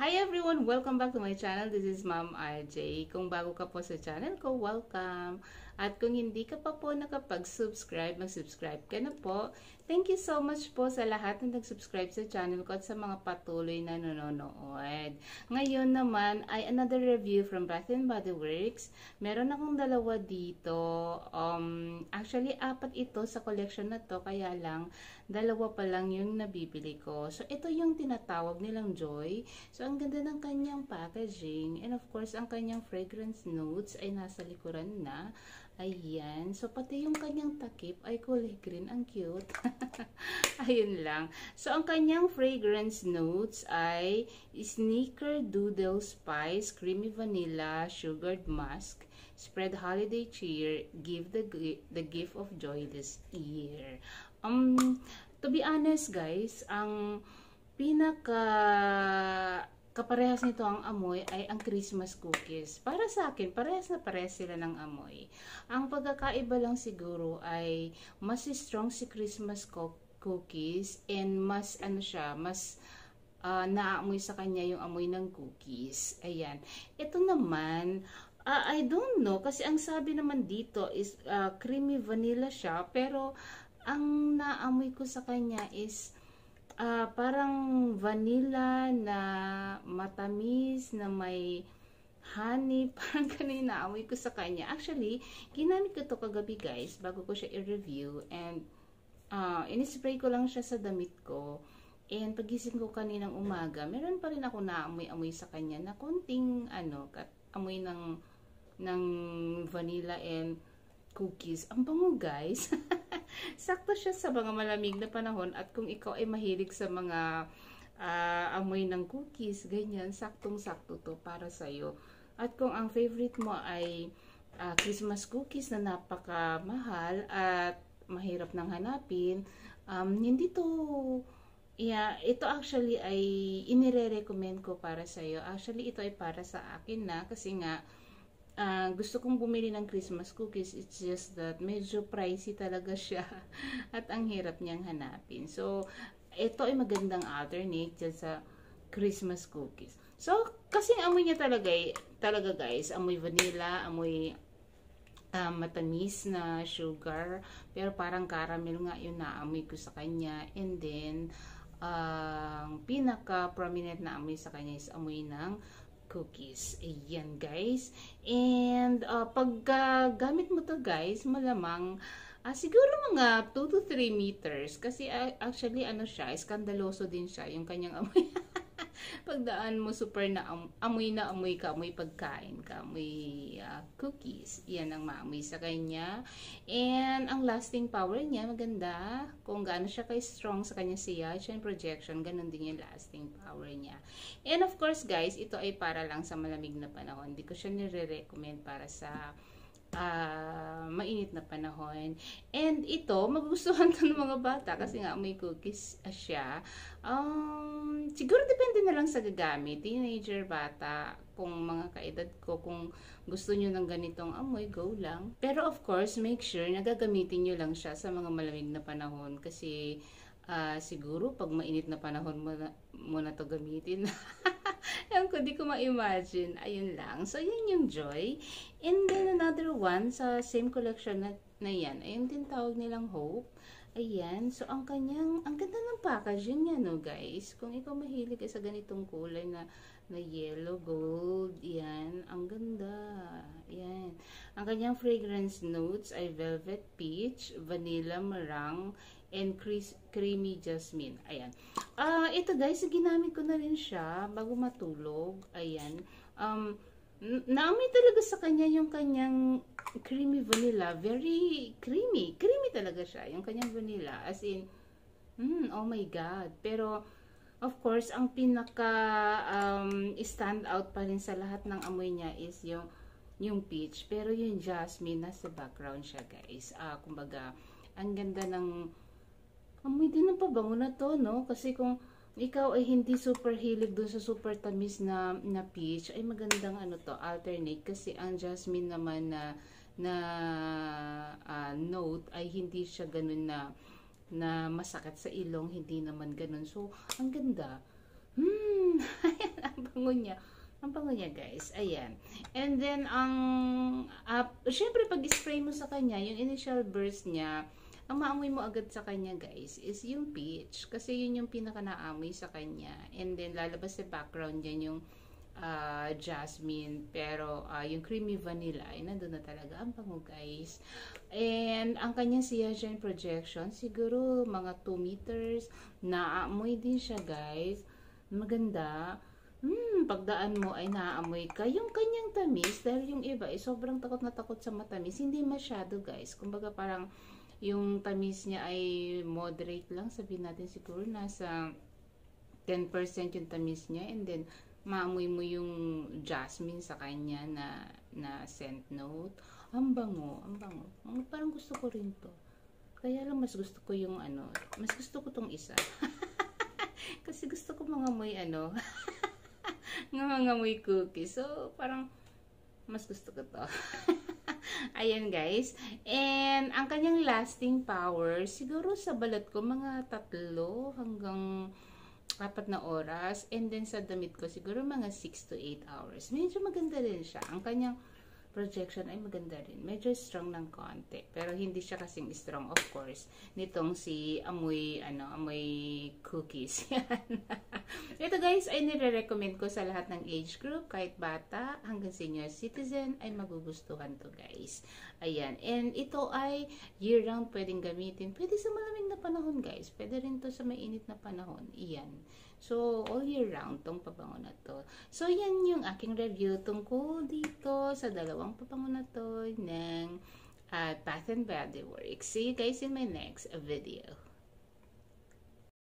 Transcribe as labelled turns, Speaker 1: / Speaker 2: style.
Speaker 1: Hi everyone! Welcome back to my channel. This is Ma'am RJ. Kung bago ka po sa channel ko, welcome! At kung hindi ka pa po nakapag-subscribe, mag-subscribe ka na po. Thank you so much po sa lahat na nag-subscribe sa channel ko at sa mga patuloy na nanonood. Ngayon naman ay another review from Bath & Body Works. Meron akong dalawa dito. Actually, 4 ito sa collection na to, kaya lang, dalawa pa lang yung nabibili ko. So, ito yung tinatawag nilang Joy. So, ang ganda ng kanyang packaging. And of course, ang kanyang fragrance notes ay nasa likuran na. Ayan. So, pati yung kanyang takip ay kulay green. Ang cute. Ayun lang. So, ang kanyang fragrance notes ay Sneaker Doodle Spice, Creamy Vanilla, Sugared Musk, Spread Holiday Cheer, Give the Gift of Joy this year. To be honest guys, ang kaparehas nito ang amoy ay ang Christmas cookies. Para sa akin, parehas na parehas sila ng amoy. Ang pagkakaiba lang siguro ay mas strong si Christmas cookies and mas naamoy sa kanya yung amoy ng cookies. Ayan. Ito naman, I don't know kasi ang sabi naman dito is creamy vanilla siya, pero ang naamoy ko sa kanya is parang vanilla na matamis na may honey. Parang ganun yung naamoy ko sa kanya. Actually, ginamit ko to kagabi guys bago ko siya i-review, and inispray ko lang siya sa damit ko, and pagising ko kaninang umaga meron pa rin ako naamoy-amoy sa kanya na konting amoy ng vanilla and cookies. Ang bango guys. Sakto siya sa mga malamig na panahon, at kung ikaw ay mahilig sa mga amoy ng cookies, ganyan, saktong-sakto to para sa'yo. At kung ang favorite mo ay Christmas cookies na napakamahal at mahirap nang hanapin, hindi to, ito actually ay inire-recommend ko para sa'yo. Actually, ito ay para sa akin na, kasi nga, gusto kong bumili ng Christmas cookies. It's just that medyo pricey talaga siya at ang hirap niyang hanapin. So, ito ay magandang alternate dyan sa Christmas cookies. So, kasing amoy niya talaga guys, amoy vanilla, amoy matamis na sugar, pero parang caramel nga yung naamoy ko sa kanya. And then, pinaka-prominent na amoy sa kanya is amoy ng cookies. Ayan guys. And pag gamit mo to guys, malamang siguro mga 2 to 3 meters, kasi actually siya, iskandaloso din siya yung kanyang amoy. Pagdaan mo super na amoy ka, amoy pagkain ka, amoy cookies. Yan ang maamoy sa kanya. And ang lasting power niya maganda. Kung gaano siya strong sa kanya siyaj and projection, ganun din yung lasting power niya. And of course guys, ito ay para lang sa malamig na panahon. Hindi ko siya nire-recommend para sa mainit na panahon. And ito, magugustuhan to ng mga bata kasi nga may cookies siya. Siguro depende na lang sa gagamit. Teenager, bata, kung mga kaedad ko, kung gusto nyo ng ganitong amoy, go lang. Pero of course, make sure na gagamitin nyo lang siya sa mga malamig na panahon, kasi siguro pag mainit na panahon mo na to gamitin. Ayan ko, di ko ma-imagine. Ayun lang. So, yun yung Joy. And then, another one sa same collection na yan. Ayun din tawag nilang Hope. Ayan. So, ang ganda ng packaging niya, no, guys. Kung ikaw mahilig sa ganitong kulay na yellow, gold. Yan. Ang ganda. Yan. Ang kanyang fragrance notes ay velvet peach, vanilla meringue, and creamy jasmine. Ayan. Ito guys, ginamit ko na rin siya bago matulog. Ayan. Naamoy talaga sa kanya yung kanyang creamy vanilla. Very creamy. Creamy talaga siya. Yung kanyang vanilla. As in, oh my God. Pero, of course, ang pinaka stand out pa rin sa lahat ng amoy niya is yung peach. Pero yung jasmine, nasa background siya guys. Kumbaga, ang ganda ng amoy din ng pabango na to, no? Kasi kung ikaw ay hindi super hilig dun sa super tamis na peach, ay magandang to, alternate. Kasi ang jasmine naman na note ay hindi siya ganun na masakit sa ilong, hindi naman ganun. So, ang ganda. Ayan, ang bango niya. Ang bango niya, guys. Ayan. And then, syempre, pag-spray mo sa kanya, yung initial burst niya, ang maamoy mo agad sa kanya, guys, is yung peach. Kasi yun yung pinaka-naamoy sa kanya. And then, lalabas sa background dyan yung jasmine. Pero, yung creamy vanilla, ay nandun na talaga. Ang bango, guys. And, ang kanyang Siagen projection, siguro mga 2 meters. Naamoy din siya, guys. Maganda. Pagdaan mo ay naaamoy ka. Yung kanyang tamis, dahil yung iba ay sobrang takot na takot sa matamis, hindi masyado, guys. Kumbaga parang yung tamis niya ay moderate lang. Sabihin natin siguro nasa 10% yung tamis niya. And then, maamoy mo yung jasmine sa kanya na scent note. Ang bango, ang bango. Parang gusto ko rin to. Kaya lang mas gusto ko yung mas gusto ko tong isa. Kasi gusto ko mga amoy mga amoy cookies. So, parang mas gusto ko to. Ayan, guys. And, ang kanyang lasting power, siguro sa balat ko, mga 3 hanggang 4 na oras. And then, sa damit ko, siguro mga 6 to 8 hours. Medyo maganda rin siya. Ang kanyang projection ay maganda rin. Medyo strong ng konti. Pero hindi siya kasing strong, of course, nitong si amoy cookies. Ito, guys, ay nire-recommend ko sa lahat ng age group, kahit bata hanggang senior citizen, ay magugustuhan to, guys. Ayan. And ito ay year-round pwedeng gamitin. Pwede sa malamig na panahon, guys. Pwede rin to sa mainit na panahon. Iyan. So, all year round tong pabango na to. So, yan yung aking review tungkol dito sa dalawang pabango na to ng Bath and Body Works. See you guys in my next video.